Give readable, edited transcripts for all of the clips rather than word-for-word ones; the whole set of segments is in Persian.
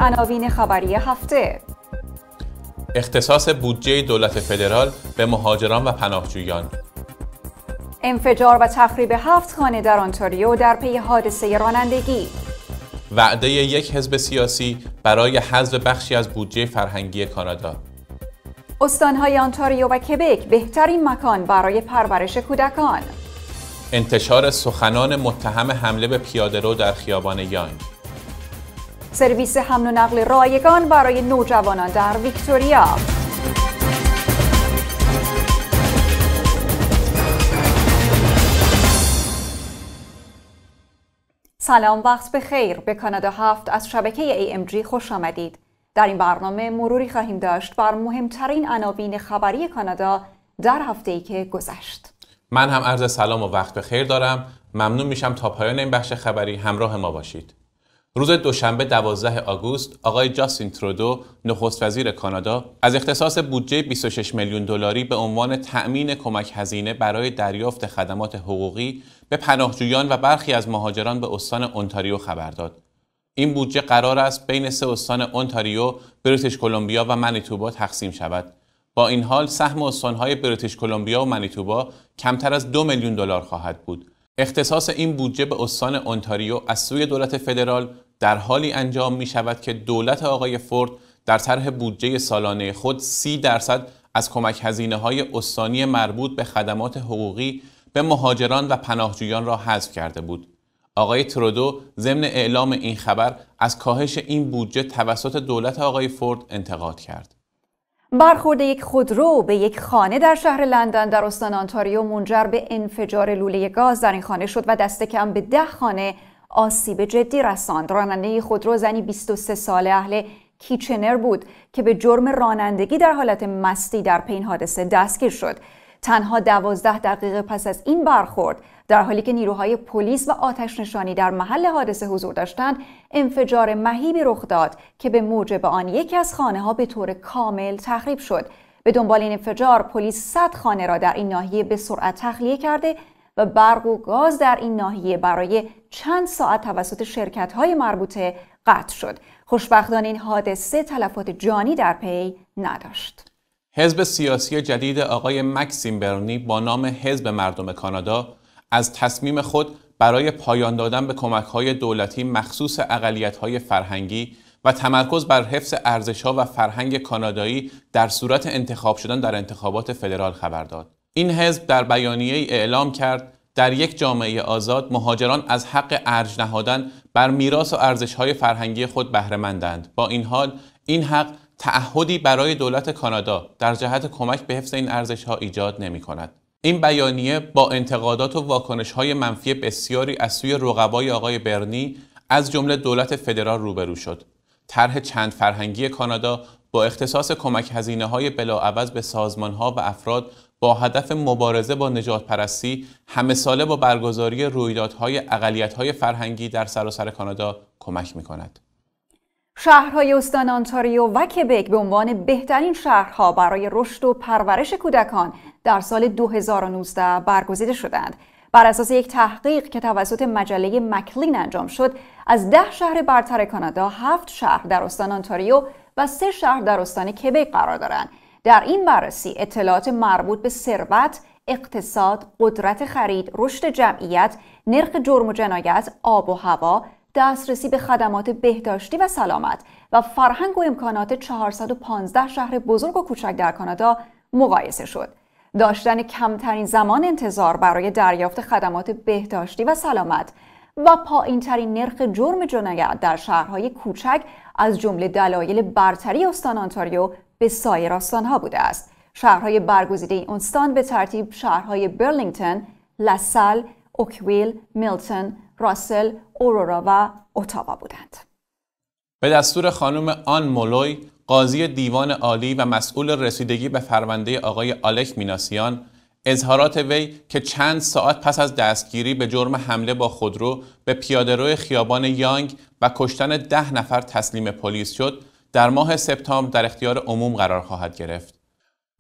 عناوین خبری هفته: اختصاص بودجه دولت فدرال به مهاجران و پناهجویان، انفجار و تخریب 7 خانه در انتاریو در پی حادثه رانندگی، وعده یک حزب سیاسی برای حذف بخشی از بودجه فرهنگی کانادا، استانهای انتاریو و کبک بهترین مکان برای پرورش کودکان، انتشار سخنان متهم حمله به پیاده‌رو در خیابان یانگ، سرویس حمل و نقل رایگان برای نوجوانان در ویکتوریا. سلام، وقت بخیر. به کانادا 7 از شبکه AMG خوش آمدید. در این برنامه مروری خواهیم داشت بر مهمترین عناوین خبری کانادا در هفته‌ای که گذشت. من هم عرض سلام و وقت بخیر دارم. ممنون میشم تا پایان این بخش خبری همراه ما باشید. روز دوشنبه 12 آگوست آقای جاستین ترودو نخست وزیر کانادا از اختصاص بودجه 26 میلیون دلاری به عنوان تأمین کمک هزینه برای دریافت خدمات حقوقی به پناهجویان و برخی از مهاجران به استان اونتاریو خبر داد. این بودجه قرار است بین 3 استان اونتاریو، بریتیش کلمبیا و منیتوبا تقسیم شود. با این حال سهم استان‌های بریتیش کلمبیا و منیتوبا کمتر از 2 میلیون دلار خواهد بود. اختصاص این بودجه به استان اونتاریو از سوی دولت فدرال در حالی انجام می شود که دولت آقای فورد در طرح بودجه سالانه خود 30% از کمک هزینه‌های استانی مربوط به خدمات حقوقی به مهاجران و پناهجویان را حذف کرده بود. آقای ترودو ضمن اعلام این خبر از کاهش این بودجه توسط دولت آقای فورد انتقاد کرد. برخورد یک خودرو به یک خانه در شهر لندن در استان انتاریو منجر به انفجار لوله گاز در این خانه شد و دست کم به 10 خانه آسیب جدی رساند. راننده خودرو زنی 23 ساله اهل کیچنر بود که به جرم رانندگی در حالت مستی در پی این حادثه دستگیر شد. تنها 12 دقیقه پس از این برخورد، در حالی که نیروهای پلیس و آتش نشانی در محل حادثه حضور داشتند، انفجار مهیبی رخ داد که به موجب آن یکی از خانه‌ها به طور کامل تخریب شد. به دنبال این انفجار، پلیس 100 خانه را در این ناحیه به سرعت تخلیه کرده و برق و گاز در این ناحیه برای چند ساعت توسط شرکت‌های مربوطه قطع شد. خوشبختانه این حادثه تلفات جانی در پی نداشت. حزب سیاسی جدید آقای مکسیم برنی با نام حزب مردم کانادا از تصمیم خود برای پایان دادن به کمک‌های دولتی مخصوص اقلیت‌های فرهنگی و تمرکز بر حفظ ارزش‌ها و فرهنگ کانادایی در صورت انتخاب شدن در انتخابات فدرال خبر داد. این حزب در بیانیه‌ای اعلام کرد در یک جامعه آزاد مهاجران از حق ارج نهادن بر میراث و ارزش‌های فرهنگی خود بهره مندند. با این حال این حق تعهدی برای دولت کانادا در جهت کمک به حفظ این ارزش‌ها ایجاد نمی‌کند. این بیانیه با انتقادات و واکنش‌های منفی بسیاری از سوی رقبای آقای برنی از جمله دولت فدرال روبرو شد. طرح چند فرهنگی کانادا با اختصاص کمک هزینه‌های بلاعوض به سازمان‌ها و افراد با هدف مبارزه با نژادپرستی همه ساله با برگزاری رویدادهای اقلیت‌های فرهنگی در سراسر کانادا کمک می‌کند. شهرهای استان انتاریو و کبک به عنوان بهترین شهرها برای رشد و پرورش کودکان در سال 2019 برگزیده شدند. بر اساس یک تحقیق که توسط مجله مکلین انجام شد، از 10 شهر برتر کانادا 7 شهر در استان انتاریو و 3 شهر در استان کبک قرار دارند. در این بررسی اطلاعات مربوط به ثروت، اقتصاد، قدرت خرید، رشد جمعیت، نرخ جرم و جنایت، آب و هوا، دسترسی به خدمات بهداشتی و سلامت و فرهنگ و امکانات 415 شهر بزرگ و کوچک در کانادا مقایسه شد. داشتن کمترین زمان انتظار برای دریافت خدمات بهداشتی و سلامت و پایین‌ترین نرخ جرم جنایت در شهرهای کوچک از جمله دلایل برتری استان انتاریو به سایر استان‌ها بوده است. شهرهای برگزیده این استان به ترتیب شهرهای برلینگتون، لاسال، اوکویل، میلتون، راسل، اورورا و اتاوا بودند. به دستور خانم آن مولوی، قاضی دیوان عالی و مسئول رسیدگی به فرمانده آقای آلک میناسیان، اظهارات وی که چند ساعت پس از دستگیری به جرم حمله با خودرو به پیاده‌روی خیابان یانگ و کشتن 10 نفر تسلیم پلیس شد، در ماه سپتامبر در اختیار عموم قرار خواهد گرفت.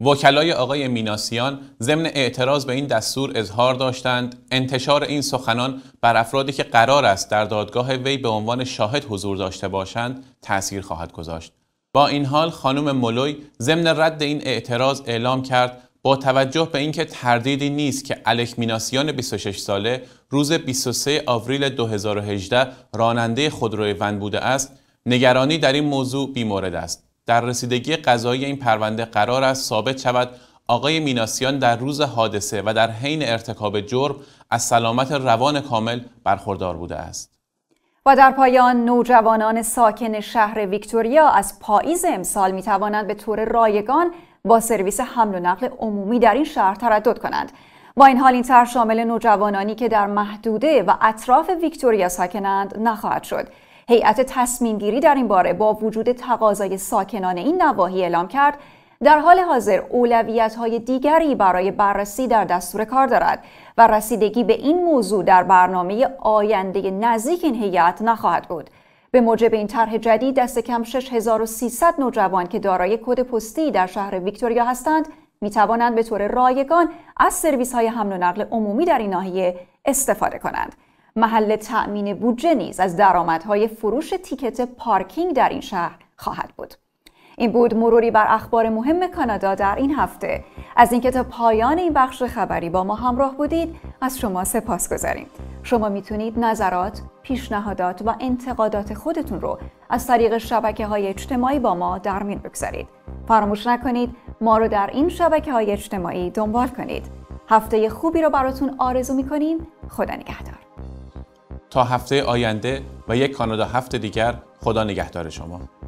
وکلای آقای میناسیان ضمن اعتراض به این دستور اظهار داشتند انتشار این سخنان بر افرادی که قرار است در دادگاه وی به عنوان شاهد حضور داشته باشند تأثیر خواهد گذاشت. با این حال خانم مولوی ضمن رد این اعتراض اعلام کرد با توجه به اینکه تردیدی نیست که الک میناسیان 26 ساله روز 23 آوریل 2018 راننده خودروی ون بوده است، نگرانی در این موضوع بی‌مورد است. در رسیدگی قضایی این پرونده قرار است ثابت شود آقای میناسیان در روز حادثه و در حین ارتکاب جرم از سلامت روان کامل برخوردار بوده است. و در پایان نوجوانان ساکن شهر ویکتوریا از پاییز امسال می توانند به طور رایگان با سرویس حمل و نقل عمومی در این شهر تردد کنند. با این حال این طرح شامل نوجوانانی که در محدوده و اطراف ویکتوریا ساکنند نخواهد شد. هیئت تصمیم گیری در این باره با وجود تقاضای ساکنان این نواحی اعلام کرد در حال حاضر اولویت‌های دیگری برای بررسی در دستور کار دارد و رسیدگی به این موضوع در برنامه آینده نزدیک این هیئت نخواهد بود. به موجب این طرح جدید دست کم 6300 نوجوان که دارای کد پستی در شهر ویکتوریا هستند می توانند به طور رایگان از سرویس‌های حمل و نقل عمومی در این ناحیه استفاده کنند. محل تأمین بودجه نیز از درآمدهای فروش تیکت پارکینگ در این شهر خواهد بود. این بود مروری بر اخبار مهم کانادا در این هفته. از اینکه تا پایان این بخش خبری با ما همراه بودید از شما سپاسگزاریم. شما میتونید نظرات، پیشنهادات و انتقادات خودتون رو از طریق شبکه‌های اجتماعی با ما در میون بگذارید. فراموش نکنید ما رو در این شبکه‌های اجتماعی دنبال کنید. هفته خوبی رو براتون آرزو می‌کنیم. خدا نگهدار. تا هفته آینده و یک کانادا هفته دیگر، خدا نگهدار شما.